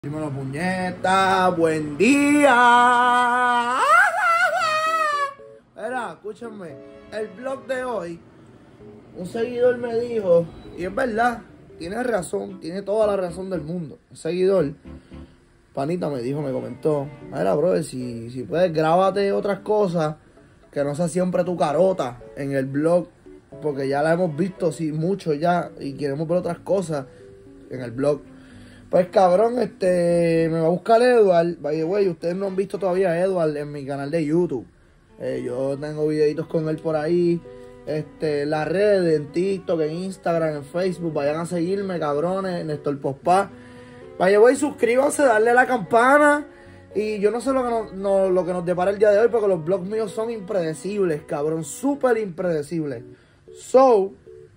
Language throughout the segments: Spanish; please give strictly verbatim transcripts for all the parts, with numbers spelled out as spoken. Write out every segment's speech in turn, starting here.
Dímelo, puñeta, buen día. Mira, escúchame, el blog de hoy, un seguidor me dijo, y es verdad, tiene razón, tiene toda la razón del mundo. Un seguidor, panita, me dijo, me comentó, mira, brother, si, si puedes, grábate otras cosas, que no sea siempre tu carota en el blog, porque ya la hemos visto, sí, mucho ya, y queremos ver otras cosas en el blog. Pues cabrón, este, me va a buscar Edward. By the way, ustedes no han visto todavía a Edward en mi canal de YouTube. Eh, yo tengo videitos con él por ahí. Este, las redes, en TikTok, en Instagram, en Facebook. Vayan a seguirme, cabrones, Néstor Pospa. By the way, suscríbanse, darle a la campana. Y yo no sé lo que nos, no, lo que nos depara el día de hoy, porque los vlogs míos son impredecibles, cabrón. Súper impredecibles. So,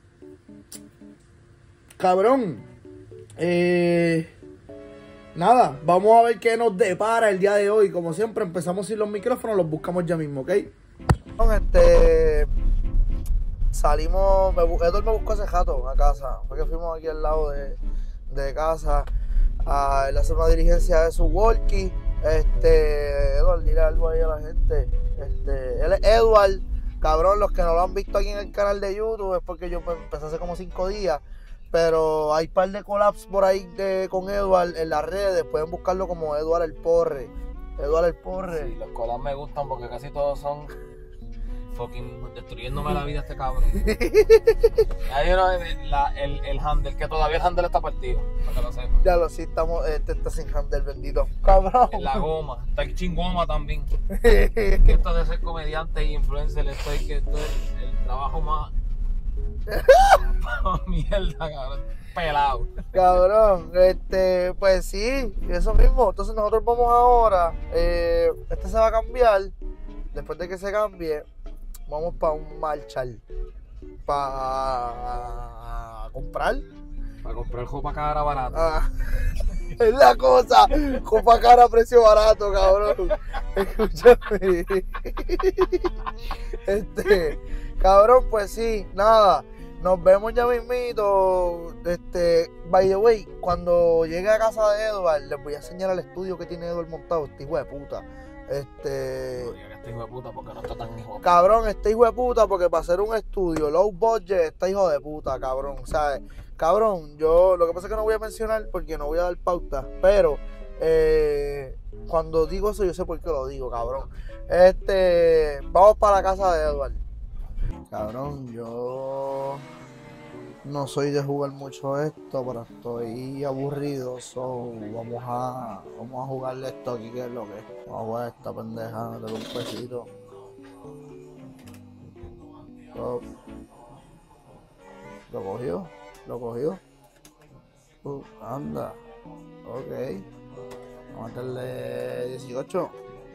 cabrón. Eh, nada, vamos a ver qué nos depara el día de hoy. Como siempre, empezamos sin los micrófonos, los buscamos ya mismo, ¿ok? Este, salimos, me, Edward me buscó hace rato a casa, porque fuimos aquí al lado de, de casa a él hacer una diligencia de su walkie. Este, Edward, dile algo ahí a la gente. Este, él es Edward, cabrón, los que no lo han visto aquí en el canal de YouTube es porque yo empecé hace como cinco días. Pero hay un par de collabs por ahí de, con Edward en las redes. Pueden buscarlo como Edward el Porre. Edward el Porre. Sí, los collabs me gustan porque casi todos son fucking destruyéndome la vida este cabrón. Hay uno, la, el, el handle, que todavía el handle está partido, para que lo sepan. Ya lo sí, estamos, este está sin handle, bendito. Cabrón. En la goma, está el chingoma también. Que esto de ser comediante y influencer, estoy que esto es el trabajo más... mierda, cabrón, pelado. Cabrón, este, pues sí, eso mismo. Entonces nosotros vamos ahora, eh, este se va a cambiar. Después de que se cambie, vamos para un Marshall para comprar. Para comprar ropa cara barata. Ah, es la cosa, ropa cara a precio barato, cabrón. Escúchame. Este, cabrón, pues sí, nada. Nos vemos ya mismito. Este, by the way, cuando llegue a casa de Edward, les voy a enseñar el estudio que tiene Edward montado. Este hijo de puta. Este. No diga que este hijo de puta porque no está tan hijo de puta. Cabrón, este hijo de puta, porque para hacer un estudio low budget, está hijo de puta, cabrón. O sea, cabrón, yo lo que pasa es que no voy a mencionar porque no voy a dar pauta. Pero eh, cuando digo eso, yo sé por qué lo digo, cabrón. Este, vamos para la casa de Edward. Cabrón, yo no soy de jugar mucho esto, pero estoy aburrido, so vamos a vamos a jugarle esto aquí, que es lo que es. Vamos a jugar esta pendeja, de un pesito. So, lo cogió, lo cogió. Uh, anda, ok. Vamos a meterle dieciocho.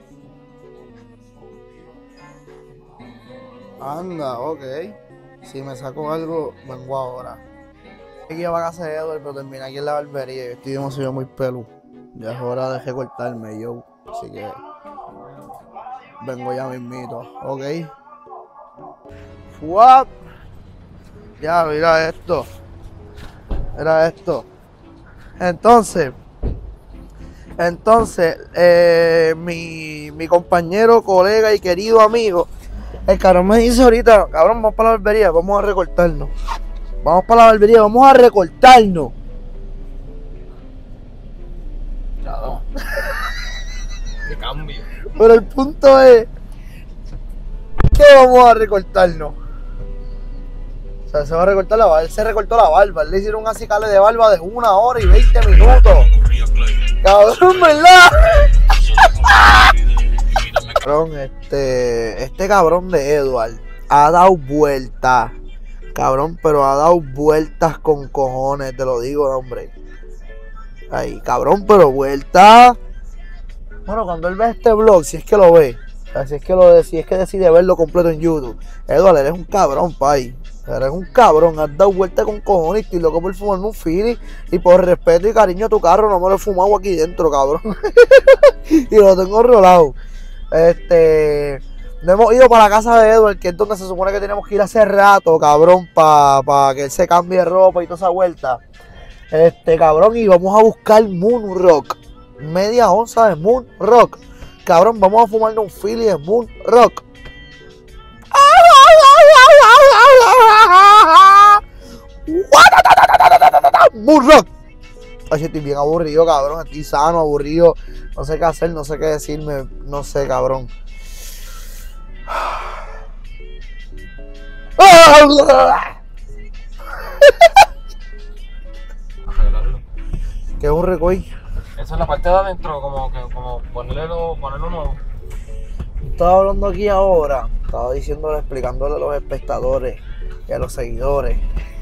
Anda, ok. Si me saco algo, vengo ahora. Aquí va a casa de Edward, pero terminé aquí en la barbería. Yo estoy demasiado muy pelu. Ya es hora de recortarme yo. Así que vengo ya mismito, ok. Fuap. Ya, mira esto. Mira esto. Entonces, entonces, eh, mi, mi compañero, colega y querido amigo, el cabrón me dice ahorita, cabrón, vamos para la barbería, vamos a recortarnos. Vamos para la barbería, vamos a recortarnos. Chado. De cambio. Pero el punto es que vamos a recortarnos. O sea, se va a recortar la barba. Él se recortó la barba. Él le hicieron un acicale de barba de una hora y veinte minutos. Cabrón, ¿verdad? Cabrón, este, este cabrón de Edward ha dado vueltas, cabrón, pero ha dado vueltas con cojones, te lo digo, hombre. Ay, cabrón, pero vueltas. Bueno, cuando él ve este vlog, si es que lo ve, o sea, si es que lo si es que decide verlo completo en YouTube, Edward, eres un cabrón, pay. Eres un cabrón, has dado vueltas con cojones y estoy loco por fumarme un Philly. Y por respeto y cariño a tu carro, no me lo he fumado aquí dentro, cabrón. Y lo tengo rolado. Este, no hemos ido para la casa de Edward, que es donde se supone que tenemos que ir hace rato, cabrón, para pa que él se cambie de ropa y toda esa vuelta. Este, cabrón, y vamos a buscar Moon Rock. media onza de Moon Rock. Cabrón, vamos a fumarnos un Philly de Moon Rock. Moon Rock. Oye, estoy bien aburrido, cabrón. Estoy sano, aburrido. No sé qué hacer, no sé qué decirme. No sé, cabrón. ¿Qué es un recoy? Esa es la parte de adentro, como que como ponerle lo, ponerlo nuevo. Estaba hablando aquí ahora. Estaba diciéndole, explicándole a los espectadores y a los seguidores.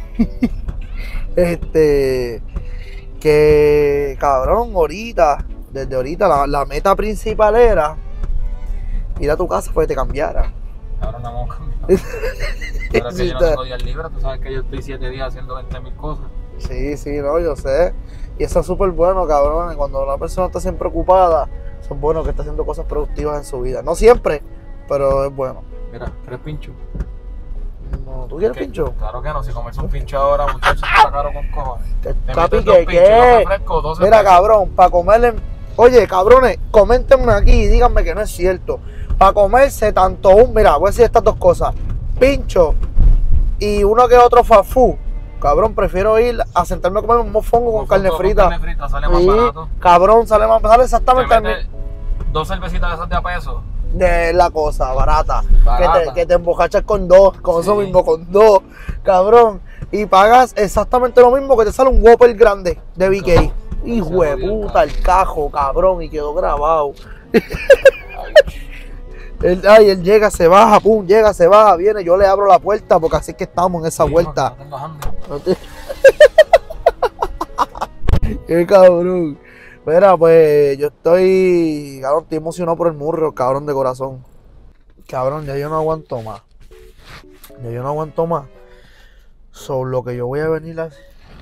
este. Que cabrón, ahorita, desde ahorita, la, la meta principal era ir a tu casa para que te cambiara. Ahora no vamos a cambiar. Pero es que yo no tengo días libres, tú sabes que yo estoy siete días haciendo veinte mil cosas. Sí, sí, no, yo sé. Y eso es súper bueno, cabrón. Cuando una persona está siempre ocupada, son buenos que está haciendo cosas productivas en su vida. No siempre, pero es bueno. Mira, ¿quieres pincho? No, ¿tú quieres ¿Qué? pincho? Claro que no, si comerse un pincho ahora, muchachos, está caro con cojones. Capi, ¿qué? ¿Qué? Mira, pesos. Cabrón, para comerle... Oye, cabrones, coméntenme aquí y díganme que no es cierto. Para comerse tanto un... Mira, voy a decir estas dos cosas. Pincho y uno que otro fast food. Cabrón, prefiero ir a sentarme a comer un mofongo con carne frita. Con carne frita, sale más Sí, barato. cabrón, sale más sale exactamente Te al metes dos cervecitas de esas de a peso. de la cosa, barata. Barata. Que te, que te embocachas con dos, con Sí. eso mismo, con dos, cabrón. Y pagas exactamente lo mismo que te sale un Whopper grande de B K. No, Hijo de se jodió el puta, el cajo, cabrón, y quedó grabado. Ay, Él, ay, él llega, se baja, pum, llega, se baja, viene, yo le abro la puerta porque así es que estamos en esa hijo, vuelta. que no tengo hambre. No te- Qué cabrón. Mira, pues yo estoy, cabrón, estoy emocionado por el murro, cabrón de corazón. Cabrón, ya yo no aguanto más. Ya yo no aguanto más. Sobre lo que yo voy a venir a...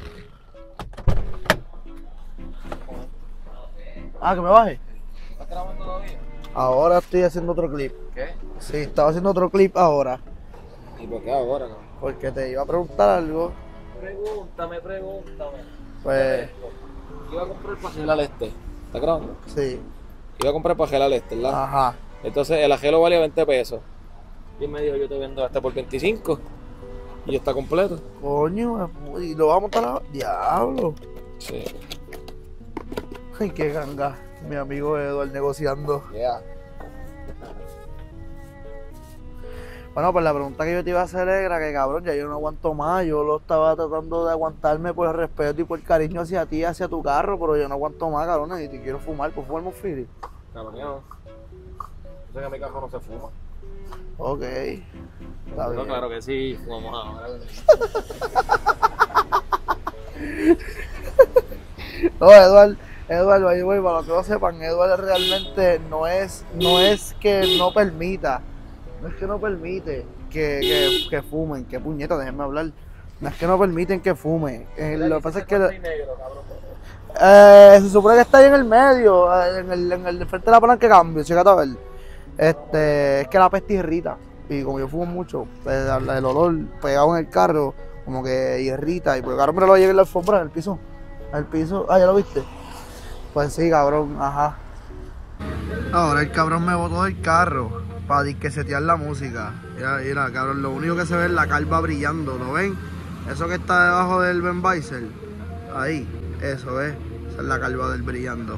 Ah, que me baje. ¿Estás grabando todavía? Ahora estoy haciendo otro clip. ¿Qué? Sí, estaba haciendo otro clip ahora. ¿Y por qué ahora, no? Porque te iba a preguntar algo. Pregúntame, pregúntame. Pues, Iba a comprar para gelar este. ¿Estás grabando? sí. Iba a comprar para gelar este, ¿verdad? Ajá. Entonces el ajelo valía veinte pesos. Y él me dijo, yo te vendo este por veinticinco. Y ya está completo. Coño, y lo vamos a montar a... Diablo. Sí. Ay, qué ganga. Mi amigo Eduardo negociando. Yeah. Bueno, pues la pregunta que yo te iba a hacer era que, cabrón, ya yo no aguanto más. Yo lo estaba tratando de aguantarme por el respeto y por el cariño hacia ti, hacia tu carro, pero yo no aguanto más, cabrón, y te quiero fumar. Pues fumar un Philly. Cabrón, yo sé que mi cajo no se fuma. Ok. Está No, bien. claro que sí, fumamos ahora. No, Eduardo, Eduardo, ahí voy, para los que no sepan, Eduardo realmente no es, no es que no permita, no es que no permite que, que, que fumen, que puñeta, déjenme hablar. No es que no permiten que fumen. Eh, lo que pasa es que eh, se supone que está ahí en el medio, eh, en el, en el frente de la palanca de cambio, chécate a ver. Este, es que la peste irrita. Y como yo fumo mucho, pues, el olor pegado en el carro, como que irrita. Y pues cabrón, me lo llevé en la alfombra, en el piso. En el piso. Ah, ¿ya lo viste? Pues sí, cabrón, ajá. Ahora el cabrón me botó del carro para disquesetear la música. Mira, mira, cabrón, lo único que se ve es la calva brillando, ¿lo ven? Eso que está debajo del Ben Beisel. Ahí, eso es. Esa es la calva del brillando.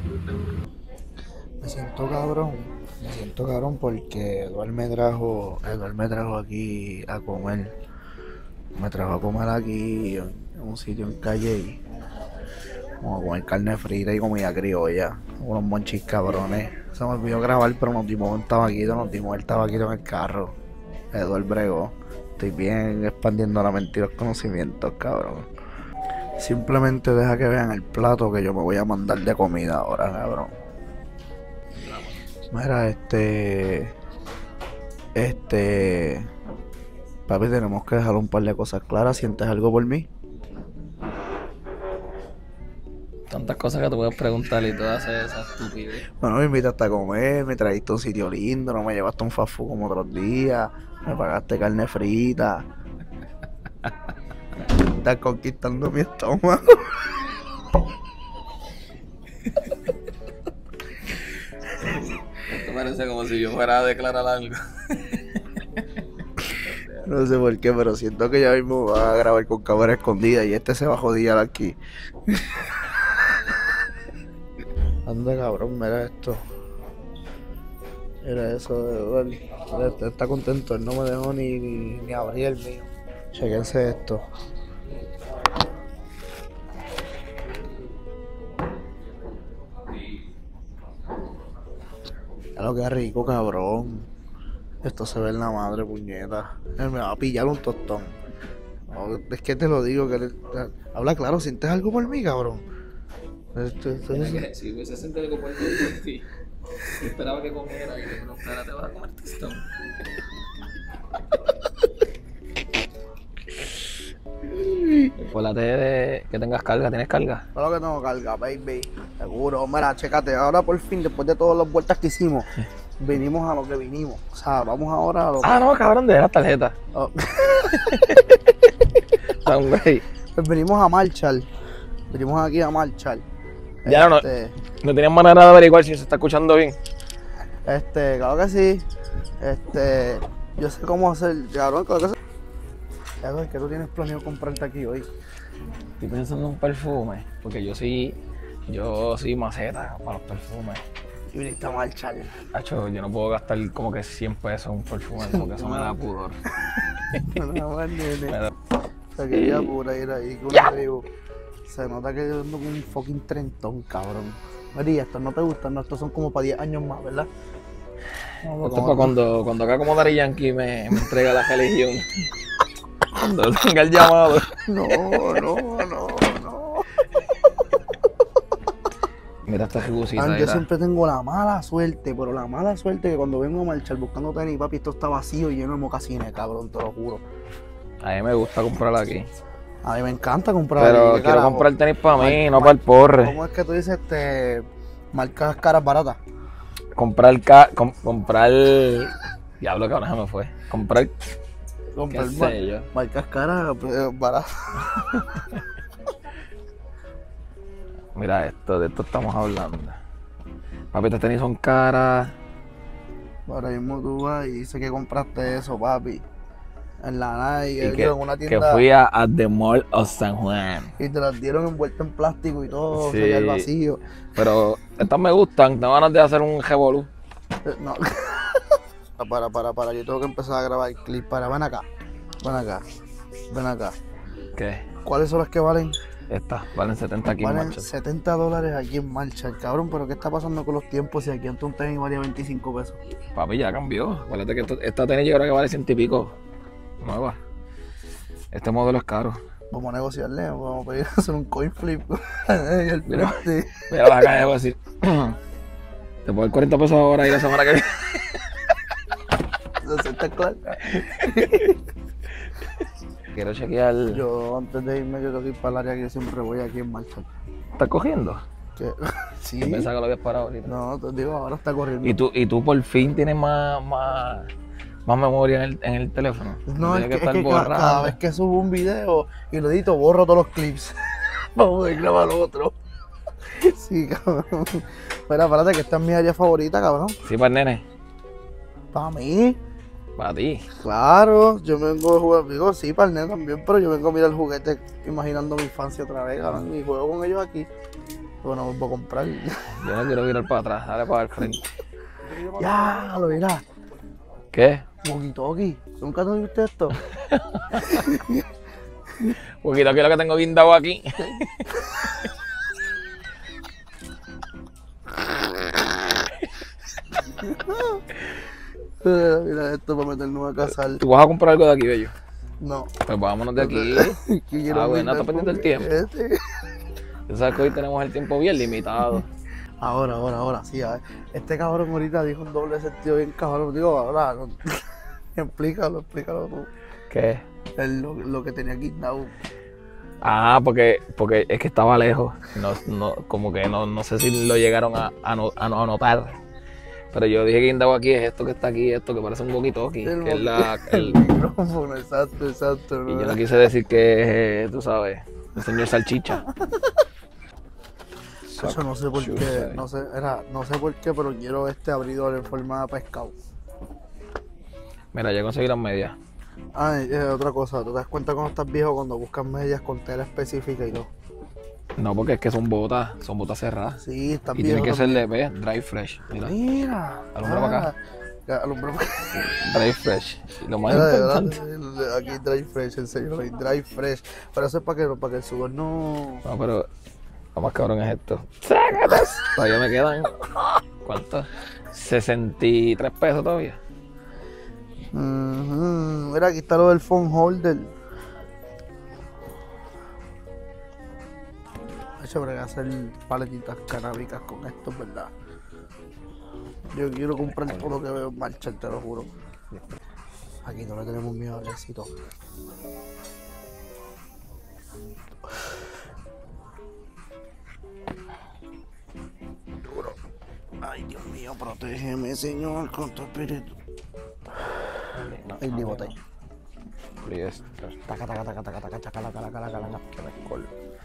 Me siento cabrón. Me siento cabrón porque Eduardo me trajo, Eduardo me trajo aquí a comer. Me trajo a comer aquí en un sitio en Calle. Como a comer carne frita y comida criolla. Unos monchis cabrones. Se me olvidó grabar, pero nos dimos un tabaquito, nos dimos el tabaquito en el carro. Eduardo bregó. Estoy bien expandiendo la mentira y los conocimientos, cabrón. Simplemente deja que vean el plato que yo me voy a mandar de comida ahora, cabrón. Mira, este... Este... Papi, tenemos que dejar un par de cosas claras. ¿Sientes algo por mí? Tantas cosas que te puedes preguntar y tú haces esa estupidez. Bueno, me invitaste a comer, me trajiste a un sitio lindo, no me llevaste a un fast food como otros días, me pagaste carne frita. Estás conquistando mi estómago. Esto parece como si yo fuera a declarar algo. No sé por qué, pero siento que ya mismo va a grabar con cámara escondida y este se va a joder aquí. Anda, cabrón, mira esto. Mira eso de Eduardo. Este está contento, él no me dejó ni, ni, ni abrir el mío. Chequense esto. Ya lo que es rico, cabrón. Esto se ve en la madre, puñeta. Él me va a pillar un tostón. No, es que te lo digo, que le- habla claro, ¿sientes algo por mí, cabrón? Esto, esto es- Si hubiese sentido algo por ti, yo esperaba que comiera y le preguntara, ¿te vas a comer tostón? Acuérdate de que tengas carga, ¿tienes carga? Claro que tengo carga, baby. Seguro. Mira, chécate. Ahora por fin, después de todas las vueltas que hicimos, vinimos a lo que vinimos. O sea, vamos ahora a lo que... Ah, no, cabrón, de la tarjeta. Oh. Tan güey. Pues venimos a marchar. Venimos aquí a marchar. Ya no, Este, no tenías manera de averiguar si se está escuchando bien. este, claro que sí. Este, yo sé cómo hacer, cabrón, claro que sí. Cabrón, ¿qué tú tienes planeado comprarte aquí hoy? Estoy pensando en un perfume, porque yo soy, yo soy maceta para los perfumes. Y viniste a marchar. Hacho, yo no puedo gastar como que cien pesos en un perfume, porque eso me da pudor. No, más, nene. Me da- Se quería pura ir ahí con Ya. un amigo. Se nota que yo ando con un fucking trentón, cabrón. María, estos no te gustan, no, estos son como para diez años más, ¿verdad? No, Esto es como- para cuando, cuando acá como Daddy Yankee me, me entrega la religión. Cuando tenga el llamado. No, no, no, no. Mira esta jugusita. Man, yo mira. siempre tengo la mala suerte, pero la mala suerte que cuando vengo a marchar buscando tenis, papi, esto está vacío y lleno de mocasines, cabrón, te lo juro. A mí me gusta comprarla aquí. A mí me encanta comprar. Pero aquí, ¿qué quiero carajo? comprar tenis para mí, Mar- no mar- para el porre. ¿Cómo es que tú dices este marcas caras baratas? Comprar, ca com- comprar... Diablo, que ahora se me fue. Comprar, qué Comprar mar- sé yo. marcas caras eh, baratas. Mira esto, de esto estamos hablando. Papi, estas tenis son caras. Ahora mismo tú vas y dices que compraste eso, papi. En la Nike, Y yo que, en una que tienda. fui a, a The Mall of San Juan. Y te las dieron envueltas en plástico y todo, Sí. se el vacío. Pero estas me gustan, tengo ganas de hacer un revolú. Eh, No. para, para, para, yo tengo que empezar a grabar el clip. Para, ven acá. Ven acá. Ven acá. ¿Qué? ¿Cuáles son las que valen? Estas valen setenta aquí en Valen marcha. setenta dólares aquí en marcha, cabrón. Pero ¿qué está pasando con los tiempos si aquí antes un tenis valía veinticinco pesos? Papi, ya cambió. Acuérdate que esto- esta tenis yo creo que vale ciento y pico. Nueva. Este modelo es caro. Vamos a negociarle, vamos a pedir a hacer un coin flip. En el Mira. frente. Mira la calle, voy a decir. Te puedo dar cuarenta pesos ahora y la semana que viene. Eso está claro. Quiero chequear. Yo antes de irme, yo tengo que ir para el área que yo siempre voy aquí en marcha. ¿Estás cogiendo? Que- sí. Yo pensaba que lo habías parado ahorita. No, te digo, ahora está corriendo. ¿Y tú, y tú por fin tienes más, más, más memoria en el, en el teléfono? No, es Tienes que, es estar que ca- cada, borrando. vez que subo un video y lo edito, borro todos los clips para poder grabar otro. Sí, cabrón. Espera, espérate, que esta es mi área favorita, cabrón. Sí, para el nene. Para mí, Para ti. claro. Yo me vengo a jugar, digo, sí, para el nene también, pero yo vengo a mirar el juguete imaginando mi infancia otra vez, cabrón. Y juego con ellos aquí. Bueno, vuelvo a comprar. Yo no quiero mirar para atrás, dale para el frente. Ya, lo dirás. ¿Qué? Walkie talkie. ¿Nunca te viste esto? Poquito aquí lo que tengo guindado aquí. Mira, mira esto para meternos a casar. ¿Tú vas a comprar algo de aquí, bello? No. Pues vámonos de aquí. Que quiero Ah, bueno, brindar está pendiente el con tiempo. este. Tú sabes que hoy tenemos el tiempo bien limitado. Ahora, ahora, ahora, sí, a ver. Este cabrón ahorita dijo un doble sentido bien cabrón. Digo, ahora, no- explícalo, explícalo tú. ¿Qué? El- lo, lo que tenía guindado. Ah, porque, porque es que estaba lejos. No, no, como que no, no sé si lo llegaron a, a, no- a no- a notar. Pero yo dije que guindado aquí es esto que está aquí, esto que parece un walkie-talkie, El que es la, el el, micrófono, exacto, exacto. y ¿no? yo no quise decir que es, eh, tú sabes, el señor Salchicha. sock Eso no sé por shoes qué, ahí. no sé, era, no sé por qué, pero quiero este abridor en forma de pescado. Mira, ya conseguí las medias. Ah, eh, otra cosa, ¿tú te das cuenta cuando estás viejo cuando buscas medias con tela específica y todo? No, porque es que son botas, son botas cerradas. Sí, estás Y viejo tiene que ser también. de ve, dry fresh. Mira, Mira. Alumbra para acá. Ya, alumbra para acá. dry fresh. Y lo más Mira, de importante. verdad, aquí dry fresh, en serio, dry fresh. Pero eso es para que, para que el sudor no... No, pero lo más cabrón es esto. Todavía me quedan, ¿cuánto? sesenta y tres pesos todavía. Ujú. Mira, aquí está lo del phone holder. Hecho, para hacer paletitas canábicas con esto, ¿verdad? Yo quiero comprar todo lo que veo en marcha, te lo juro. Aquí no le tenemos miedo al éxito. Duro. Ay, Dios mío, protégeme, Señor, con tu espíritu. Ay, ni botella. Poliéster. Taca, taca, taca, taca, taca, taca, taca, taca, taca, taca. Que me col-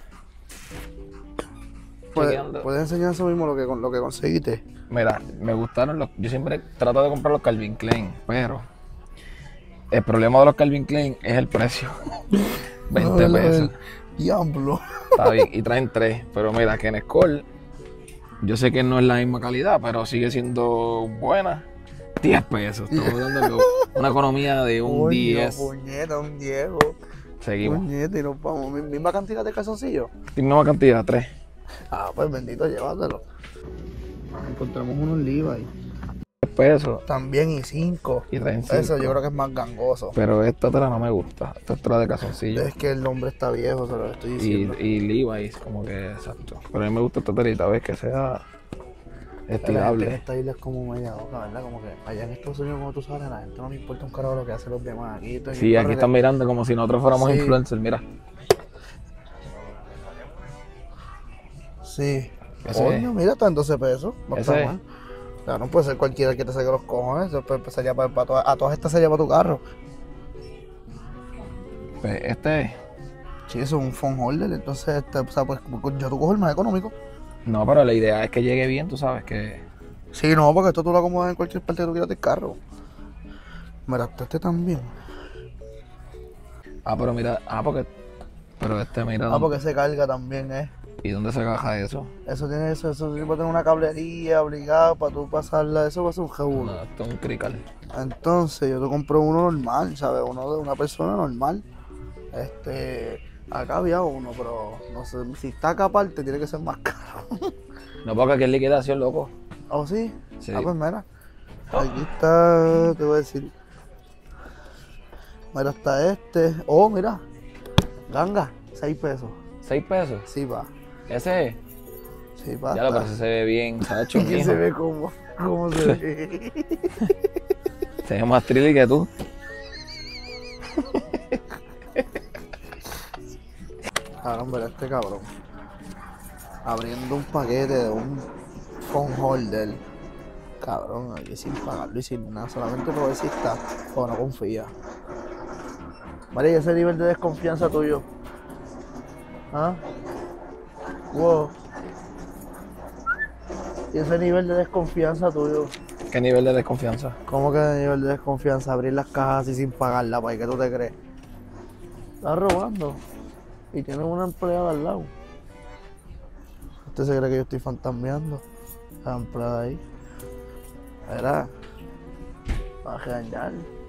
¿Puedes, Chequeando. ¿Puedes enseñar eso mismo lo que, lo que conseguiste? Mira, me gustaron los. Yo siempre trato de comprar los Calvin Klein, pero el problema de los Calvin Klein es el precio. veinte No, no, pesos. el Diablo. Está bien, y traen tres. Pero mira, que en Skol, yo sé que no es la misma calidad, pero sigue siendo buena. diez pesos. Estamos dando una economía de un Coño, diez. puñeta, un Diego. Seguimos. Puñeta, y nos vamos. Mi- Misma cantidad de calzoncillos. Misma cantidad, tres. Ah, pues bendito, llévatelo. Encontramos unos Levi's. diez pesos. También y cinco. Y traen cinco. Eso yo creo que es más gangoso. Pero esta tela no me gusta. Esta es tela de calzoncillo. Es que el nombre está viejo, se lo estoy Y, diciendo. y Levi's, como que exacto. Pero a mí me gusta esta telita, ¿ves? Que sea La gente en estirable. esta isla es como media loca, ¿verdad? Como que allá en Estados Unidos, como tú sabes, a la gente no le importa un carajo lo que hacen los demás. Aquí, esto- Sí, aquí corre- están mirando como si nosotros fuéramos Sí. influencers, mira. Sí. Ese- Coño, mira, está en doce pesos. No está Ese- mal. Claro, no puede ser cualquiera que te saque los cojones. Eso pues, pues, sería para, para todas, a todas estas sería para tu carro. Pues este, Sí, eso es un phone holder. Entonces, este, o sea, pues yo tú cojo el más económico. no, pero la idea es que llegue bien, tú sabes que. Sí, no, porque esto tú lo acomodas en cualquier parte que tú quieras del carro. Mira, este también. Ah, pero mira, ah, porque. Pero este, mira. Ah, dónde- porque se carga también, ¿eh? ¿Y dónde se caja eso? Eso tiene eso, eso tiene que tener una cablería obligada para tú pasarla. Eso va a ser un jebulo. No, esto es un crical. Entonces, yo te compré uno normal, ¿sabes? Uno de una persona normal. Este, acá había uno, pero no sé, si está acá aparte tiene que ser más caro. No, porque aquí es liquidación, loco. ¿Oh, sí? Sí. Ah, pues mira. Aquí está, te voy a decir. Mira, está este. Oh, mira. Ganga, seis pesos. ¿Seis pesos? Sí, va. Ese es. Sí, va. Ya lo parece, se ve bien, se ha hecho Y que mijo. se ve como, cómo se ve. Se ve más trilly que tú. Cabrón, pero este cabrón. Abriendo un paquete de un phone holder. Cabrón, aquí sin pagarlo y sin nada. Solamente por ver si está o no confía. Vale, ¿y ese nivel de desconfianza tuyo? ¿Ah? Wow. ¿Y ese nivel de desconfianza tuyo? ¿Qué nivel de desconfianza? ¿Cómo que de nivel de desconfianza? Abrir las cajas así sin pagarla, ¿para qué tú te crees? Estás robando. Y tienes una empleada al lado. ¿Usted se cree que yo estoy fantasmeando? La empleada ahí. Verá. Va a regañar.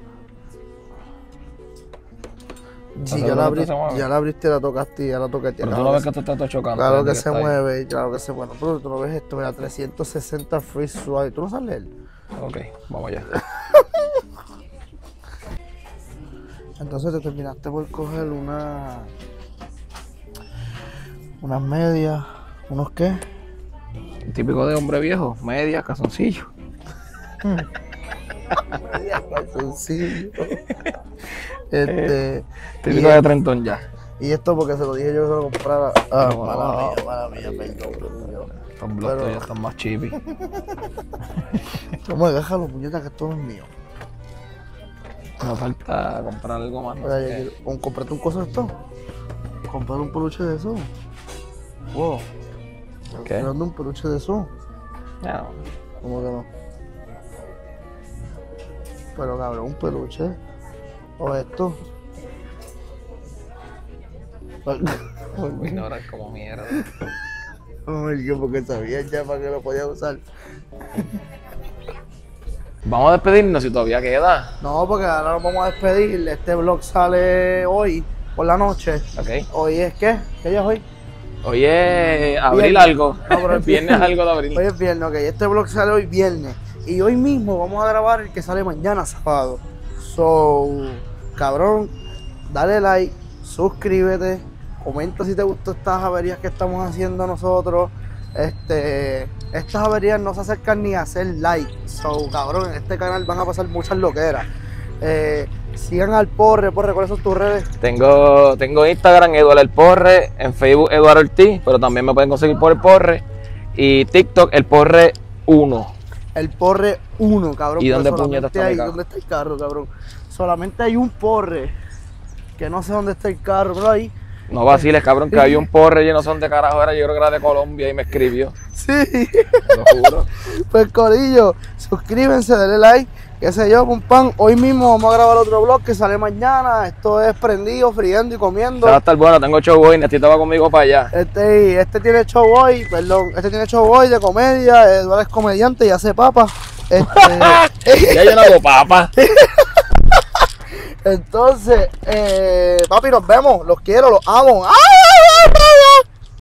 Sí, ya seguro la, que abrí, esto se mueve? ya la abriste, la tocaste, ya la tocaste. Pero tú claro no que ves sí. que esto está todo chocando. Claro desde que se está ahí. mueve, claro que se mueve. Pero tú no ves esto, mira, trescientos sesenta free swipe. ¿Tú no sabes leer? Ok, vamos allá. Entonces te terminaste por coger una... unas medias, ¿unos qué? Típico de hombre viejo, medias, calzoncillos. Medias, calzoncillos. Este... Típico y, de trentón ya. y esto porque se lo dije yo que se lo comprara... Ah, No, mala no. mía, mala mía, perdón. Yo- Estos blogs Pero- ya están más chippy. ¿Cómo déjalo, puñeta, que esto no es mío? Me falta comprar algo más. No Oiga, sé yo qué. quiero- ¿con- ¿Comprarte un coso de esto? ¿Comprar un peluche de eso? Wow. ¿Qué? ¿Me dando un peluche de eso? No. ¿Cómo que no? Pero cabrón, un peluche. O esto. Me ignoran como mierda. Ay, porque sabía ya para que lo podía usar. Vamos a despedirnos si todavía queda. No, porque ahora nos vamos a despedir. Este vlog sale hoy por la noche. Ok. Hoy es ¿qué? ¿Qué día es hoy? Hoy es abril Viernes. algo. No, pero es Viernes algo de abril. Hoy es viernes, ok. Este vlog sale hoy viernes. Y hoy mismo vamos a grabar el que sale mañana sábado. So, cabrón, dale like, suscríbete, comenta si te gustó estas averías que estamos haciendo nosotros. Este, estas averías no se acercan ni a hacer like. So, cabrón, en este canal van a pasar muchas loqueras. Eh, sigan al Porre, Porre, ¿cuáles son tus redes? Tengo, tengo Instagram, Eduardo El Porre, en Facebook Eduardo Ortiz, pero también me pueden conseguir por El Porre. Y TikTok El Porre uno. El Porre uno, cabrón. ¿Y dónde pero puñeta solamente está mi hay- carro? ¿Dónde está el carro, cabrón? Solamente hay un Porre, que no sé dónde está el carro, pero ahí. No vaciles, cabrón, que había un Porre lleno son de carajo, era, yo creo que era de Colombia y me escribió. Sí. Lo juro. Pues corillo, suscríbanse, denle like, qué sé yo, pum pan. Hoy mismo vamos a grabar otro vlog que sale mañana. Esto es prendido, friendo y comiendo. Se va a estar bueno, tengo show hoy, Nestito va conmigo para allá. Este, este tiene show hoy, perdón, este tiene show hoy de comedia, Eduardo es comediante y hace papa. Este, Ya yo no hago papa. entonces, eh, papi, nos vemos, los quiero, los amo. ¡Ay, ay, ay, ay, ay!